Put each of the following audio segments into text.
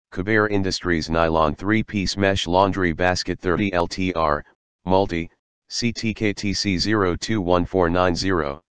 Kuber Industries Nylon 3-piece mesh laundry basket 30 LTR, multi, CTKTC 021490.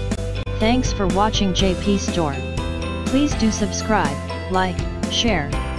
Thanks for watching JP Store. Please do subscribe, like, share,